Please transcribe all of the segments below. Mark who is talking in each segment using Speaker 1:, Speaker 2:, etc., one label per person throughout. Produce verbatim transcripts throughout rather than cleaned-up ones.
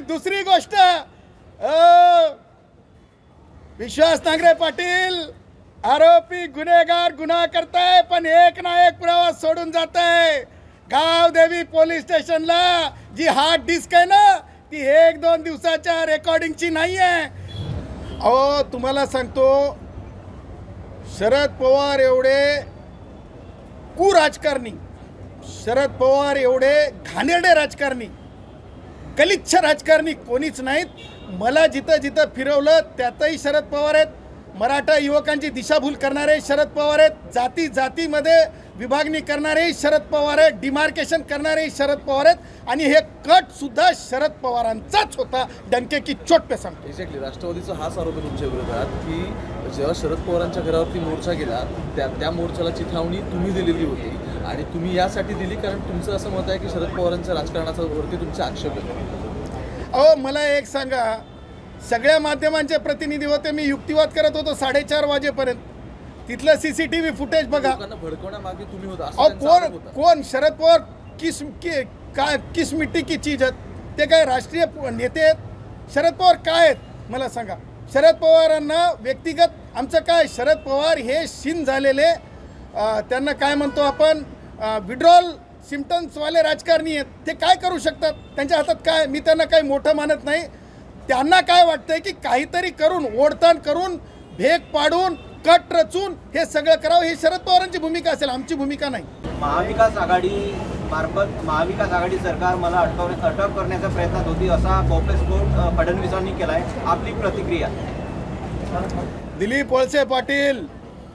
Speaker 1: दुसरी गोष्ट अ, विश्वास नांगरे पाटील आरोपी गुन्हेगार गुन्हा करताय पण एक ना एक पुरावा सोडून जात आहे। गावदेवी पोलीस स्टेशनला जी हार्ड डिस्क आहे ना ती एक दोन दिवसाच्या रेकॉर्डिंगची नाही आहे। अहो तुम्हाला सांगतो शरद पवार एवढे कुराजकारणी, शरद पवार एवढे घाणेरडे राजकारणी, गलिच्छ राजकारणी कोणीच नाहीत। मला जिथं जिथं फिरवलं त्यातही शरद पवार आहेत, मराठा युवकांची दिशाभूल करणारे शरद पवार आहेत, जाती जातीमध्ये विभागणी करणारे शरद पवार आहेत, डिमार्केशन करणारे शरद पवार आहेत आणि हे कट सुद्धा शरद पवारांचाच होता। डंके की चोट पे सांगतो।
Speaker 2: एक्झॅक्टली राष्ट्रवादीचा हाच आरोप आहे तुमच्या विरोधात की जेव्हा शरद पवारांच्या घरावरती मोर्चा गेला त्या त्या मोर्चाला चिथावणी तुम्ही दिलेली होती आणि तुम्ही यासाठी दिली कारण तुमचं असं मत आहे की शरद पवारांच्या राजकारणाचा वरती तुमचे आक्षेप आहेत।
Speaker 1: अहो मला एक सांगा, सगळ्या माध्यमांचे प्रतिनिधी होते, मी युक्तिवाद करत होतो साडेचार वाजेपर्यंत, तिथलं सीसीटीव्ही फुटेज बघा।
Speaker 2: तुम्ही होता
Speaker 1: अहो कोण कोण शरद पवार किस कि, काय किस मिट्टी की चीज आहेत ते काय राष्ट्रीय नेते आहेत? शरद पवार काय आहेत मला सांगा। शरद पवारांना व्यक्तिगत आमचं काय, शरद पवार हे शिन झालेले त्यांना काय म्हणतो आपण विड्रॉल सिम्पटम्सवाले राजकारणी आहेत। ते काय करू शकतात? त्यांच्या हातात काय? मी त्यांना काही मोठं मानत नाही। त्यांना काय वाटतंय की काहीतरी करून ओढताण करून भेग पाडून कट रचून हे सगळं करावं, हे शरद पवारांची भूमिका असेल, आमची भूमिका नाही।
Speaker 3: महाविकास आघाडी मार्फत महाविकास आघाडी सरकार मला अटक अटक करण्याच्या प्रयत्नात होती असा गौप्यस्फोट फडणवीसांनी केलाय, आपली प्रतिक्रिया?
Speaker 1: दिलीप वळसे पाटील,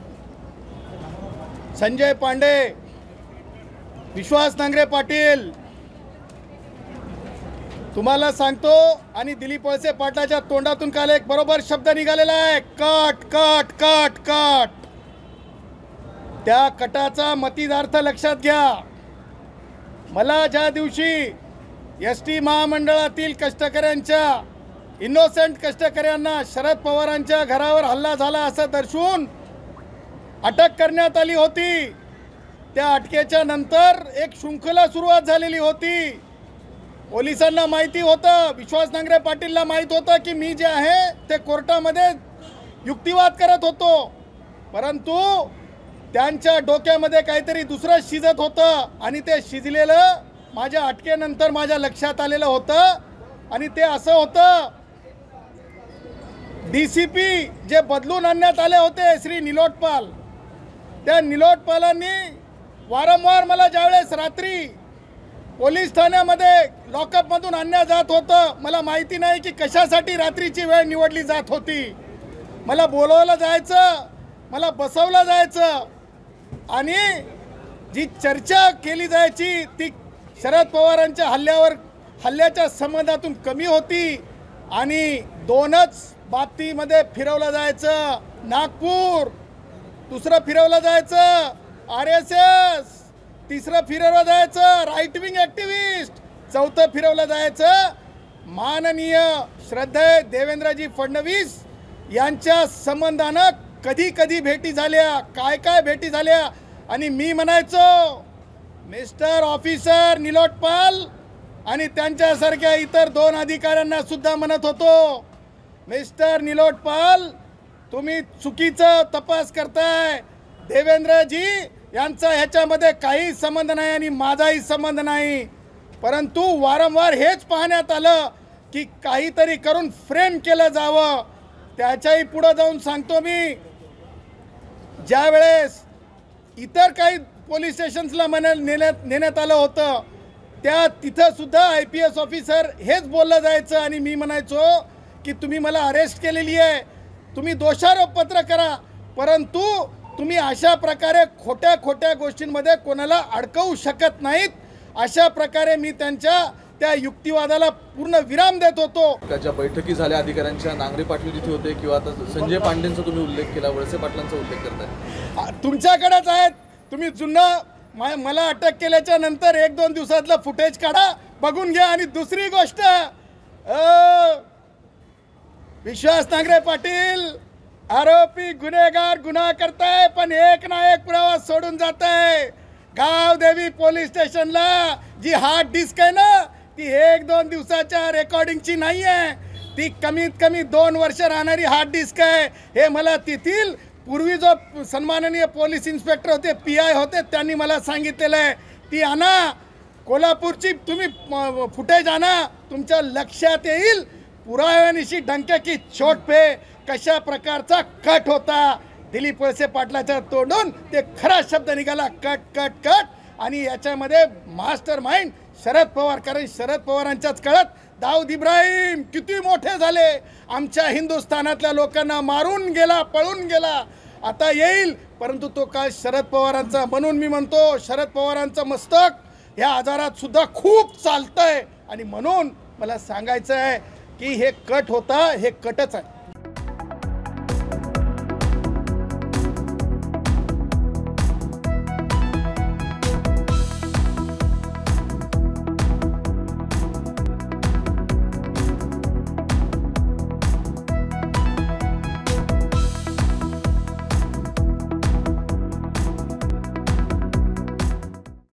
Speaker 1: संजय पांडे, विश्वास नांगरे पाटील, तुम्हाला सांगतो आणि दिलीप वळसे पाटलाच्या तोंडातून काल एक बरोबर शब्द निघालेला आहे, कट कट कट कट। त्या कटाचा मतिदार्थ लक्षात घ्या। मला ज्या दिवशी एस टी महामंडळातील कष्टकऱ्यांच्या इनोसेंट कष्टकऱ्यांना शरद पवारांच्या घरावर हल्ला झाला असं दर्शवून अटक करण्यात आली होती, त्या अटकेच्या नंतर एक शृंखला सुरुवात झालेली होती। पोलिसांना माहिती होतं, विश्वास नांगरे पाटीलला माहित होतं की मी जे आहे ते कोर्टामध्ये युक्तिवाद करत होतो, परंतु त्यांच्या डोक्यामध्ये काहीतरी दुसरं शिजत होतं आणि ते शिजलेलं माझ्या अटकेनंतर माझ्या लक्षात आलेलं होतं। आणि ते असं होतं, डी सी पी जे बदलून आणण्यात आले होते श्री निलोटपाल, त्या निलोटपालांनी वारंवार मला ज्यावेळेस रात्री पोलीस ठाण्यामध्ये लॉकअपमधून आणण्यात जात होतं, मला माहिती नाही की कशासाठी रात्रीची वेळ निवडली जात होती। मला बोलवलं जायचं, मला बसवलं जायचं आणि जी चर्चा केली जायची ती शरद पवारांच्या हल्ल्यावर हल्ल्याच्या संबंधातून कमी होती आणि दोनच बाबतीमध्ये फिरवलं जायचं, नागपूर, दुसरं फिरवलं जायचं आर एस एस, तिसरं फिरवलं जायचं राईट विंग ॲक्टिव्हिस्ट, चौथं फिरवलं जायचं माननीय श्रद्धेय देवेंद्रजी फडणवीस यांच्या संबंधानं कधी कधी भेटी झाल्या, काय काय भेटी झाल्या। आणि मी म्हणायचो मिस्टर ऑफिसर निलोटपाल आणि त्यांच्यासारख्या इतर दोन अधिकाऱ्यांना सुद्धा म्हणत होतो, मिस्टर निलोटपाल तुम्ही चुकीचं तपास करताय, देवेंद्रजी यांचा ह्याच्यामध्ये काही संबंध नाही आणि माझाही संबंध नाही। परंतु वारंवार हेच पाहण्यात आलं की काहीतरी करून फ्रेम केलं जावं। त्याच्याही पुढे जाऊन सांगतो मी, ज्या वेळेस इतर काही पोलीस स्टेशन्सला म्हणे नेण्यात नेण्यात आलं होतं त्या तिथं सुद्धा आय पी एस ऑफिसर हेच बोललं जायचं आणि मी म्हणायचो की तुम्ही मला अरेस्ट केलेली आहे, तुम्ही दोषारोपपत्र करा, परंतु तुम्ही अशा प्रकारे खोट्या खोट्या गोष्टींमध्ये कोणाला अडकवू शकत नाहीत। अशा प्रकारे मी त्यांच्या त्या युक्तिवादाला पूर्ण विराम देत होतो।
Speaker 2: ज्या बैठकी झाल्या अधिकाऱ्यांच्या, नांगरे पाटील जिथे होते किंवा आता संजय पांडेंचा तुम्ही उल्लेख केला, वळसे पाटलांचा उल्लेख करताय,
Speaker 1: तुमच्याकडेच आहेत, तुम्ही जुनं मला अटक केल्याच्या नंतर एक दोन दिवसातलं फुटेज काढा, बघून घ्या। आणि दुसरी गोष्ट, विश्वास नांगरे पाटील आरोपी गुन्हेगार गुन्हा करताय पण एक ना एक पुरावा सोडून जात आहे। गावदेवी पोलीस स्टेशनला जी हार्ड डिस्क आहे ना ती एक दोन दिवसाच्या रेकॉर्डिंगची नाही आहे, ती कमीत कमी दोन वर्ष राहणारी हार्ड डिस्क आहे. हे मला तेथील पूर्वी जो सन्माननीय पोलीस इन्स्पेक्टर होते, पी आय होते, त्यांनी मला सांगितलेलं आहे. ती आणा, कोल्हापूरची तुम्ही फुटेज आणा, तुमच्या लक्षात येईल पुराव्यानिशी डंके की चोट पे कशा प्रकारचा कट होता. दिलीप वळसे पाटलाच्या तोंडून ते खरा शब्द निघाला, कट कट कट. आणि याच्यामध्ये मास्टर माइंड शरद पवार, कारण शरद पवारांच्याच काळात दाऊद इब्राहिम किती मोठे झाले, आमच्या हिंदुस्थानातल्या लोकांना मारून गेला, पळून गेला. आता येईल, परंतु तो काळ शरद पवारांचा. म्हणून मी म्हणतो शरद पवारांचं मस्तक ह्या आजारात सुद्धा खूप चालतंय. आणि म्हणून मला सांगायचं आहे की हे कट होता, हे कटच आहे.